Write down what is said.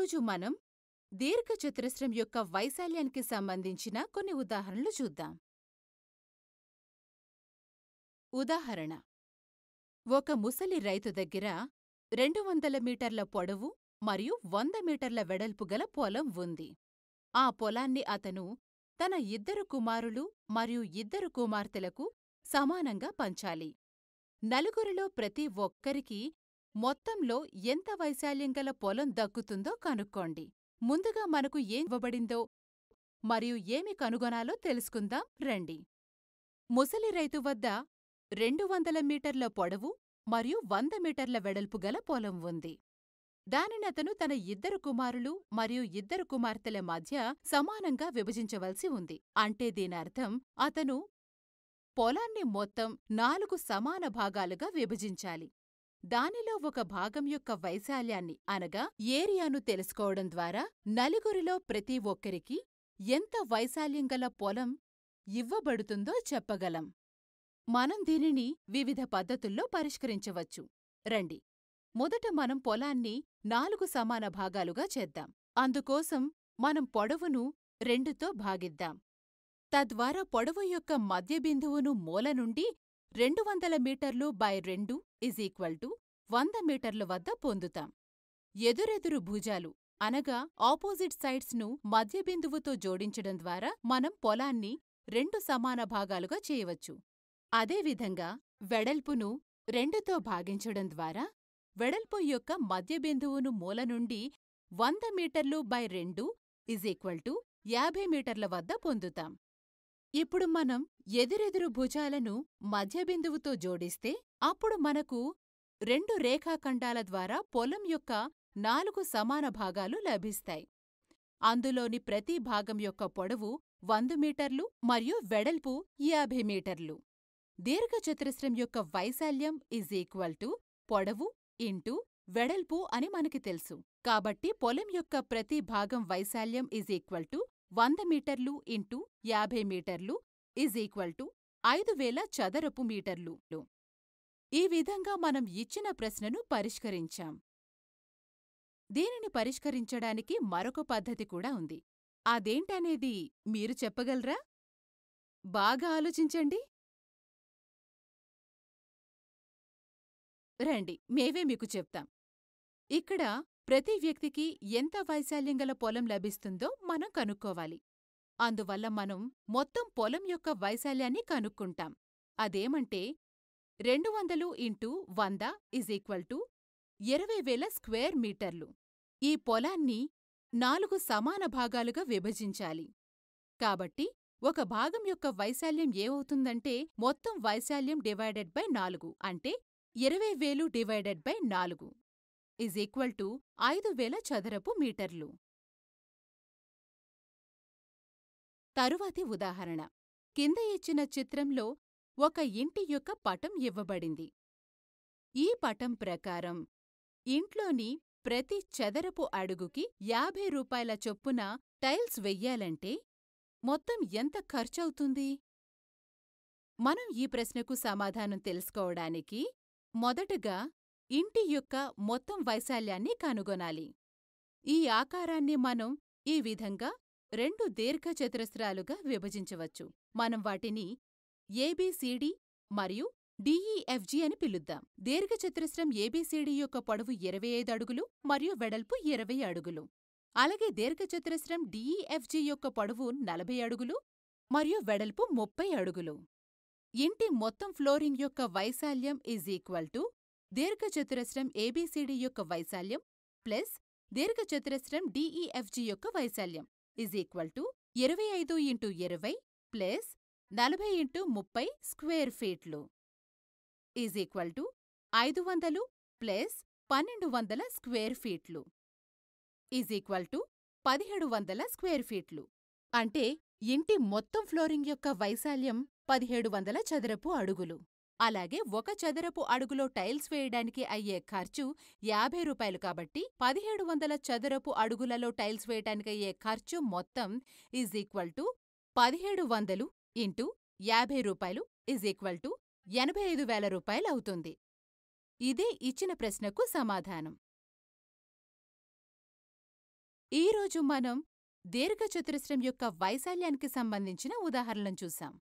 ఈరోజు మనం దీర్ఘచతురస్రం యొక్క వైశాల్యానికి సంబంధించిన కొన్ని ఉదాహరణలు చూద్దాం. ఉదాహరణ: ఒక ముసలి రైతు దగ్గర 200 మీటర్ల పొడవు మరియు 100 మీటర్ల వెడల్పు గల పొలం ఉంది. ఆ పొలాన్ని అతను తన 2 కుమారులు మరియు 2 కుమార్తెలకు సమానంగా పంచాలి. నలుగురిలో ప్రతి ఒక్కరికీ మొత్తంలో ఎంత వైశాల్యం గల పొలం దక్కుతుందో కనుక్కోండి. ముందుగా మనకు ఏం ఇవ్వబడిందో మరియు ఏమి కనుగొనాలో తెలుసుకుందాం రండి. ముసలి రైతు వద్ద 200 మీటర్ల పొడవు మరియు 100 మీటర్ల వెడల్పు గల పొలం ఉంది. దానినతను తన 2 కుమారులు మరియు 2 కుమార్తెల మధ్య సమానంగా విభజించవలసి ఉంది. అంటే దీనర్థం అతను పొలాన్ని మొత్తం 4 సమాన భాగాలుగా విభజించాలి. దానిలో ఒక భాగం యొక్క వైశాల్యాన్ని అనగా ఏరియాను తెలుసుకోవడం ద్వారా నలుగురిలో ప్రతి ఒక్కరికీ ఎంత వైశాల్యం గల పొలం ఇవ్వబడుతుందో చెప్పగలం. మనం దీనిని వివిధ పద్ధతుల్లో పరిష్కరించవచ్చు. రండి, మొదట మనం పొలాన్ని 4 సమాన భాగాలుగా చేద్దాం. అందుకోసం మనం పొడవును 2తో భాగిద్దాం. తద్వారా పొడవు యొక్క మధ్య బిందువును మూల నుండి 200 మీటర్లు బై 2 100 మీటర్ల వద్ద పొందుతాం. ఎదురెదురు భుజాలు అనగా ఆపోజిట్ సైడ్స్ ను మధ్య బిందువుతో జోడించడం ద్వారా మనం పొలాన్ని 2 సమాన భాగాలుగా చేయవచ్చు. అదేవిధంగా వెడల్పును 2తో భాగించడం ద్వారా వెడల్పు యొక్క మధ్య బిందువును మూల నుండి 100 మీటర్లు బై 2 50 మీటర్ల వద్ద పొందుతాం. ఇప్పుడు మనం ఎదురెదురు భుజాలను మధ్య బిందువుతో జోడిస్తే అప్పుడు మనకు 2 రేఖాఖండాల ద్వారా పొలం యొక్క 4 సమాన భాగాలు లభిస్తాయి. అందులోని ప్రతి భాగం యొక్క పొడవు 100 మీటర్లు మరియు వెడల్పు 50 మీటర్లు. దీర్ఘచతురస్రం యొక్క వైశాల్యం పొడవు ఇంటూ వెడల్పు అని మనకి తెలుసు. కాబట్టి పొలం యొక్క ప్రతి భాగం వైశాల్యం 100 మీటర్లు ఇంటూ 50 మీటర్లు 5000 చదరపు మీటర్లు. ఈ విధంగా మనం ఇచ్చిన ప్రశ్నను పరిష్కరించాం. దీనిని పరిష్కరించడానికి మరొక పద్ధతి కూడా ఉంది. అదేంటనేది మీరు చెప్పగలరా? బాగా ఆలోచించండి. రండి, మేమే మీకు చెప్తాం. ఇక్కడ ప్రతి వ్యక్తికి ఎంత వైశాల్యం గల పొలం లభిస్తుందో మనం కనుక్కోవాలి. అందువల్ల మనం మొత్తం పొలం యొక్క వైశాల్యాన్ని కనుక్కుంటాం. అదేమంటే 200 ఇంటూ 100 20,000 స్క్వేర్ మీటర్లు. ఈ పొలాన్ని 4 సమాన భాగాలుగా విభజించాలి. కాబట్టి ఒక భాగం యొక్క వైశాల్యం ఏమవుతుందంటే మొత్తం వైశాల్యం డివైడెడ్ బై 4 అంటే 20,000 డివైడెడ్ బై 4 5000 చదరపు మీటర్లు. తరువాతి ఉదాహరణ: కింద ఇచ్చిన చిత్రంలో ఒక ఇంటి యొక్క పటం ఇవ్వబడింది. ఈ పటం ప్రకారం ఇంట్లోని ప్రతి చదరపు అడుగుకి 50 రూపాయల చొప్పున టైల్స్ వెయ్యాలంటే మొత్తం ఎంత ఖర్చవుతుంది? మనం ఈ ప్రశ్నకు సమాధానం తెలుసుకోవడానికి మొదటగా ఇంటి యొక్క మొత్తం వైశాల్యాన్ని కనుగొనాలి. ఈ ఆకారాన్ని మనం ఈ విధంగా 2 దీర్ఘచతురస్రాలుగా విభజించవచ్చు. మనం వాటిని ఏబీసీడీ మరియు డీఈఎఫ్జీ అని పిలుద్దాం. దీర్ఘచతురస్రం ఏబీసీడీ యొక్క పొడవు 25 అడుగులు మరియు వెడల్పు 20 అడుగులు. అలాగే దీర్ఘచతురస్రం డీఈఎఫ్జీ యొక్క పొడవు 40 అడుగులు మరియు వెడల్పు 30 అడుగులు. ఇంటి మొత్తం ఫ్లోరింగ్ యొక్క వైశాల్యం దీర్ఘచతురస్రం ఏబీసీడీ యొక్క వైశాల్యం ప్లస్ దీర్ఘచతురస్రం డీఈఎఫ్జీ యొక్క వైశాల్యం 25 ఇంటూ 20 ప్లస్ 40 ఇంటూ 30 స్క్వేర్ ఫీట్లు 500 ప్లస్ 1200 స్క్వేర్ ఫీట్లు 1700 స్క్వేర్ ఫీట్లు. అంటే ఇంటి మొత్తం ఫ్లోరింగ్ యొక్క వైశాల్యం 1700 చదరపు అడుగులు. అలాగే 1 చదరపు అడుగులో టైల్స్ వేయడానికి అయ్యే ఖర్చు 50 రూపాయలు కాబట్టి 1700 చదరపు అడుగులలో టైల్స్ వేయడానికి అయ్యే ఖర్చు మొత్తం 1700 ఇంటూ 50 రూపాయలు 85,000 రూపాయలు అవుతుంది. ఇదే ఇచ్చిన ప్రశ్నకు సమాధానం. ఈరోజు మనం దీర్ఘచతురస్రం యొక్క వైశాల్యానికి సంబంధించిన ఉదాహరణలను చూసాం.